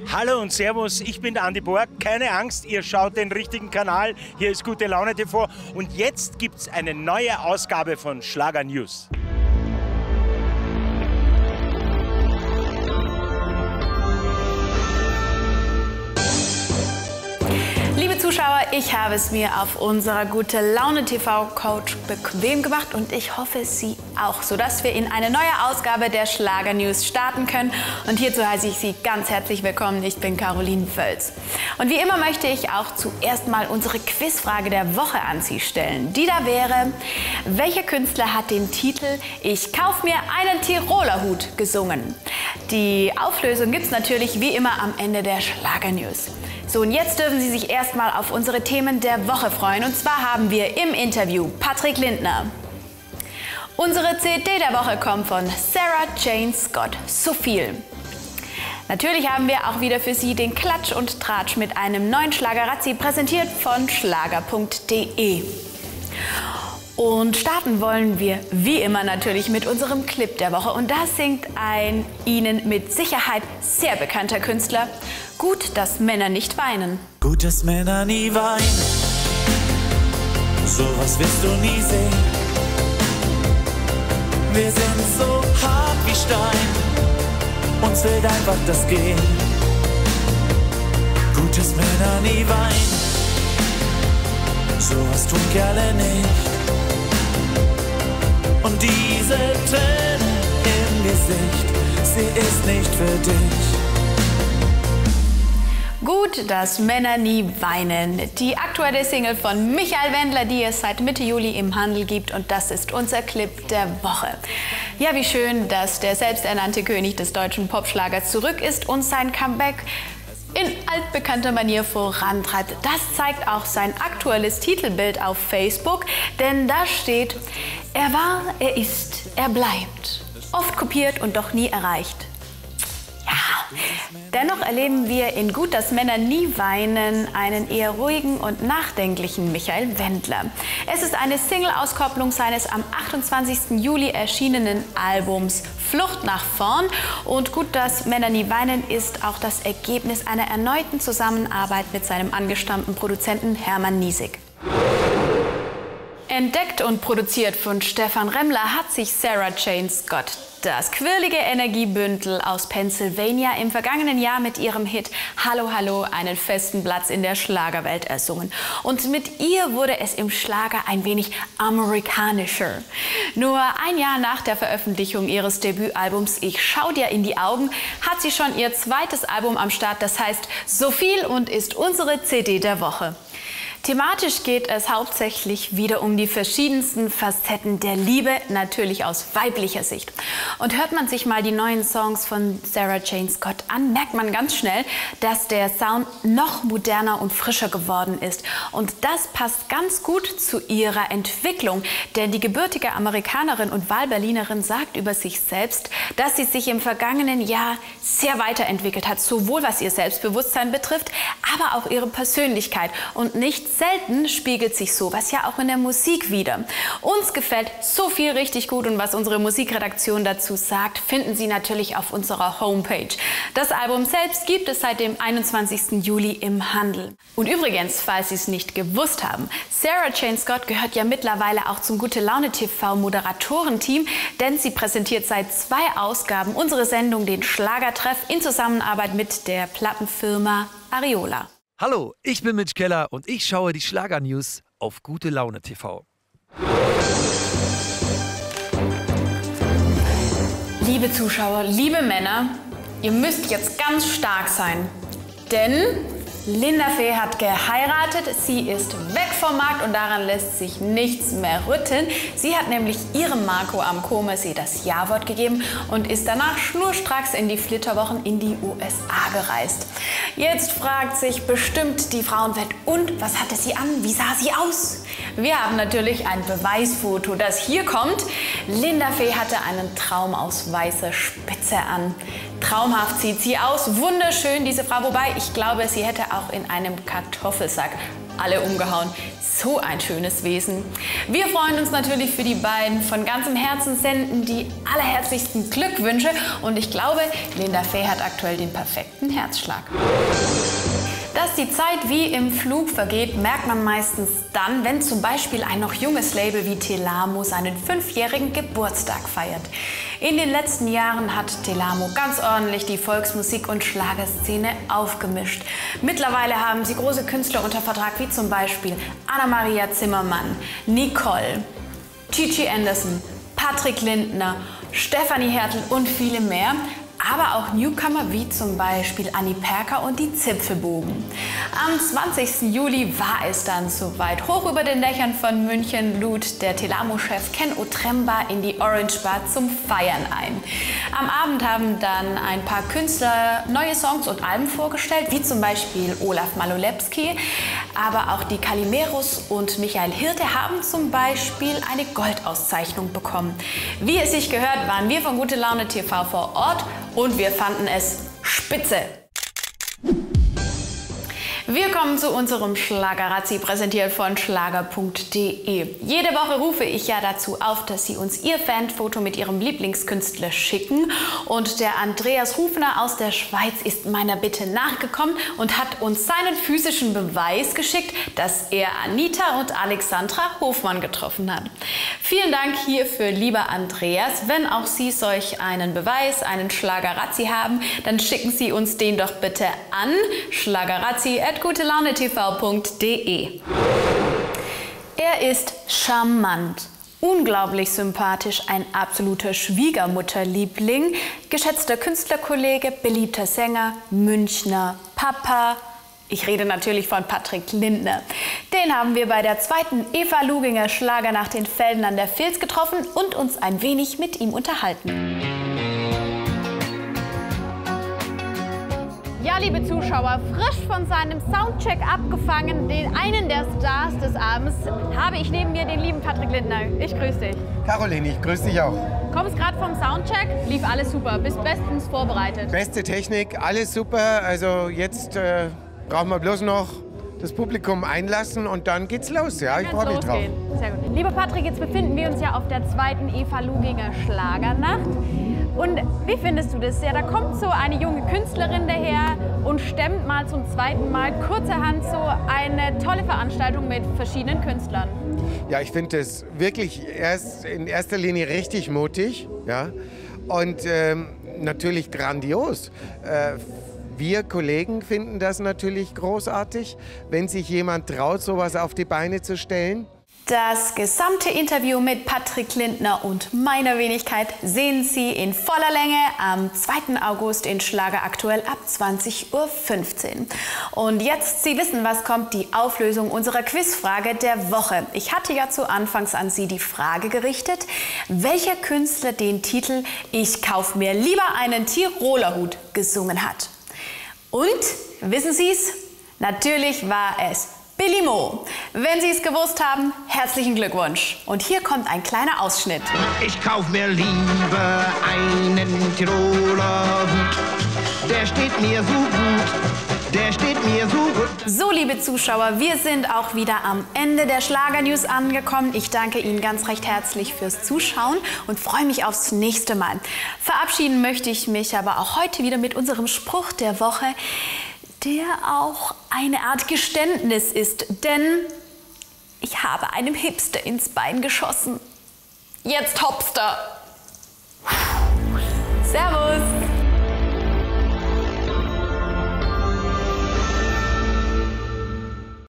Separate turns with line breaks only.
Hallo und Servus, ich bin der Andi Borg. Keine Angst, ihr schaut den richtigen Kanal. Hier ist Gute Laune TV. Und jetzt gibt's eine neue Ausgabe von Schlager News.
Liebe Zuschauer, ich habe es mir auf unserer Gute Laune TV Couch bequem gemacht und ich hoffe, Sie auch, sodass wir in eine neue Ausgabe der Schlager News starten können. Und hierzu heiße ich Sie ganz herzlich willkommen. Ich bin Caroline Völz. Und wie immer möchte ich auch zuerst mal unsere Quizfrage der Woche an Sie stellen. Die da wäre: Welcher Künstler hat den Titel "Ich kauf mir einen Tiroler Hut" gesungen? Die Auflösung gibt es natürlich wie immer am Ende der Schlager News. So, und jetzt dürfen Sie sich erstmal auf unsere Themen der Woche freuen. Und zwar haben wir im Interview Patrick Lindner. Unsere CD der Woche kommt von Sarah Jane Scott, So viel. Natürlich haben wir auch wieder für Sie den Klatsch und Tratsch mit einem neuen Schlagerazzi, präsentiert von schlager.de. Und starten wollen wir wie immer natürlich mit unserem Clip der Woche. Und da singt ein Ihnen mit Sicherheit sehr bekannter Künstler: Gut, dass Männer nicht weinen.
Gut, dass Männer nie weinen, sowas wirst du nie sehen. Wir sind so hart wie Stein, uns fehlt einfach das Gehen. Gut, dass Männer nie weinen, sowas tun Kerle nicht. Und diese Träne im Gesicht, sie ist nicht für dich.
Gut, dass Männer nie weinen. Die aktuelle Single von Michael Wendler, die es seit Mitte Juli im Handel gibt. Und das ist unser Clip der Woche. Ja, wie schön, dass der selbsternannte König des deutschen Popschlagers zurück ist und sein Comeback in altbekannter Manier vorantreibt. Das zeigt auch sein aktuelles Titelbild auf Facebook, denn da steht: Er war, er ist, er bleibt. Oft kopiert und doch nie erreicht. Ja, dennoch erleben wir in Gut, dass Männer nie weinen einen eher ruhigen und nachdenklichen Michael Wendler. Es ist eine Single-Auskopplung seines am 28. Juli erschienenen Albums Flucht nach vorn. Und Gut, dass Männer nie weinen ist auch das Ergebnis einer erneuten Zusammenarbeit mit seinem angestammten Produzenten Hermann Niesig. Entdeckt und produziert von Stefan Remmler hat sich Sarah Jane Scott das quirlige Energiebündel aus Pennsylvania im vergangenen Jahr mit ihrem Hit Hallo Hallo einen festen Platz in der Schlagerwelt ersungen. Und mit ihr wurde es im Schlager ein wenig amerikanischer. Nur ein Jahr nach der Veröffentlichung ihres Debütalbums Ich schau dir in die Augen hat sie schon ihr zweites Album am Start, das heißt So viel, und ist unsere CD der Woche. Thematisch geht es hauptsächlich wieder um die verschiedensten Facetten der Liebe, natürlich aus weiblicher Sicht. Und hört man sich mal die neuen Songs von Sarah Jane Scott an, merkt man ganz schnell, dass der Sound noch moderner und frischer geworden ist. Und das passt ganz gut zu ihrer Entwicklung, denn die gebürtige Amerikanerin und Wahlberlinerin sagt über sich selbst, dass sie sich im vergangenen Jahr sehr weiterentwickelt hat, sowohl was ihr Selbstbewusstsein betrifft, aber auch ihre Persönlichkeit. Und nicht selten spiegelt sich sowas ja auch in der Musik wider. Uns gefällt so viel richtig gut, und was unsere Musikredaktion dazu sagt, finden Sie natürlich auf unserer Homepage. Das Album selbst gibt es seit dem 21. Juli im Handel. Und übrigens, falls Sie es nicht gewusst haben, Sarah Jane Scott gehört ja mittlerweile auch zum Gute Laune TV Moderatorenteam, denn sie präsentiert seit 2 Ausgaben unsere Sendung Den Schlagertreff in Zusammenarbeit mit der Plattenfirma Ariola.
Hallo, ich bin Mitch Keller und ich schaue die Schlager-News auf Gute Laune TV.
Liebe Zuschauer, liebe Männer, ihr müsst jetzt ganz stark sein, denn Linda Fee hat geheiratet, sie ist weg vom Markt und daran lässt sich nichts mehr rütteln. Sie hat nämlich ihrem Marco am Comersee das Ja-Wort gegeben und ist danach schnurstracks in die Flitterwochen in die USA gereist. Jetzt fragt sich bestimmt die Frauenwelt: Und was hatte sie an? Wie sah sie aus? Wir haben natürlich ein Beweisfoto, das hier kommt. Linda Fee hatte einen Traum aus weißer Spitze an. Traumhaft sieht sie aus, wunderschön diese Frau, wobei ich glaube, sie hätte auch in einem Kartoffelsack alle umgehauen. So ein schönes Wesen. Wir freuen uns natürlich für die beiden. Von ganzem Herzen senden die allerherzlichsten Glückwünsche. Und ich glaube, Linda Fey hat aktuell den perfekten Herzschlag. Dass die Zeit wie im Flug vergeht, merkt man meistens dann, wenn zum Beispiel ein noch junges Label wie Telamo seinen 5-jährigen Geburtstag feiert. In den letzten Jahren hat Telamo ganz ordentlich die Volksmusik- und Schlagerszene aufgemischt. Mittlerweile haben sie große Künstler unter Vertrag, wie zum Beispiel Anna-Maria Zimmermann, Nicole, Gigi Anderson, Patrick Lindner, Stefanie Hertel und viele mehr. Aber auch Newcomer wie zum Beispiel Annie Perker und die Zipfelbogen. Am 20. Juli war es dann soweit. Hoch über den Dächern von München lud der Telamo-Chef Ken Otremba in die Orange Bar zum Feiern ein. Am Abend haben dann ein paar Künstler neue Songs und Alben vorgestellt, wie zum Beispiel Olaf Malolewski. Aber auch die Calimeros und Michael Hirte haben zum Beispiel eine Goldauszeichnung bekommen. Wie es sich gehört, waren wir von Gute Laune TV vor Ort. Und wir fanden es spitze. Wir kommen zu unserem Schlagerazzi, präsentiert von schlager.de. Jede Woche rufe ich ja dazu auf, dass Sie uns Ihr Fanfoto mit Ihrem Lieblingskünstler schicken. Und der Andreas Rufner aus der Schweiz ist meiner Bitte nachgekommen und hat uns seinen physischen Beweis geschickt, dass er Anita und Alexandra Hofmann getroffen hat. Vielen Dank hierfür, lieber Andreas. Wenn auch Sie solch einen Beweis, einen Schlagerazzi haben, dann schicken Sie uns den doch bitte an schlagerazzi@gutelaunetv.de. Er ist charmant, unglaublich sympathisch, ein absoluter Schwiegermutterliebling, geschätzter Künstlerkollege, beliebter Sänger, Münchner Papa. Ich rede natürlich von Patrick Lindner. Den haben wir bei der 2. Eva Luginger Schlagernacht in Velden an der Vils getroffen und uns ein wenig mit ihm unterhalten. Ja, liebe Zuschauer, frisch von seinem Soundcheck abgefangen, den einen der Stars des Abends, habe ich neben mir den lieben Patrick Lindner. Ich grüße dich.
Caroline, ich grüße dich auch.
Kommst gerade vom Soundcheck, lief alles super, bist bestens vorbereitet.
Beste Technik, alles super. Also jetzt brauchen wir bloß noch das Publikum einlassen und dann geht's los. Ja, ich freue mich drauf.
Sehr gut. Lieber Patrick, jetzt befinden wir uns ja auf der 2. Eva Luginger Schlagernacht. Und wie findest du das? Ja, da kommt so eine junge Künstlerin daher und stemmt mal zum zweiten Mal kurzerhand so eine tolle Veranstaltung mit verschiedenen Künstlern.
Ja, ich finde es wirklich in erster Linie richtig mutig, ja, und natürlich grandios. Wir Kollegen finden das natürlich großartig, wenn sich jemand traut, sowas auf die Beine zu stellen.
Das gesamte Interview mit Patrick Lindner und meiner Wenigkeit sehen Sie in voller Länge am 2. August in Schlager aktuell ab 20:15 Uhr. Und jetzt, Sie wissen, was kommt, die Auflösung unserer Quizfrage der Woche. Ich hatte ja zu Anfangs an Sie die Frage gerichtet, welcher Künstler den Titel "Ich kauf mir lieber einen Tiroler Hut" gesungen hat. Und, wissen Sie es? Natürlich war es Billy Mo. Wenn Sie es gewusst haben, herzlichen Glückwunsch. Und hier kommt ein kleiner Ausschnitt.
Ich kauf mir lieber einen Tiroler Hut. Der steht mir so gut. Der steht mir so gut.
So, liebe Zuschauer, wir sind auch wieder am Ende der Schlager-News angekommen. Ich danke Ihnen ganz recht herzlich fürs Zuschauen und freue mich aufs nächste Mal. Verabschieden möchte ich mich aber auch heute wieder mit unserem Spruch der Woche, der auch eine Art Geständnis ist, denn ich habe einem Hipster ins Bein geschossen. Jetzt Hopster. Servus.